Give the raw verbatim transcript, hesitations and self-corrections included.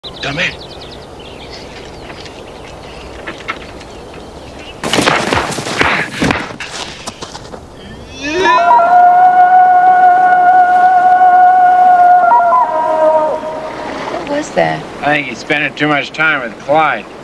Come in. What was that? I think he's spending too much time with Clyde.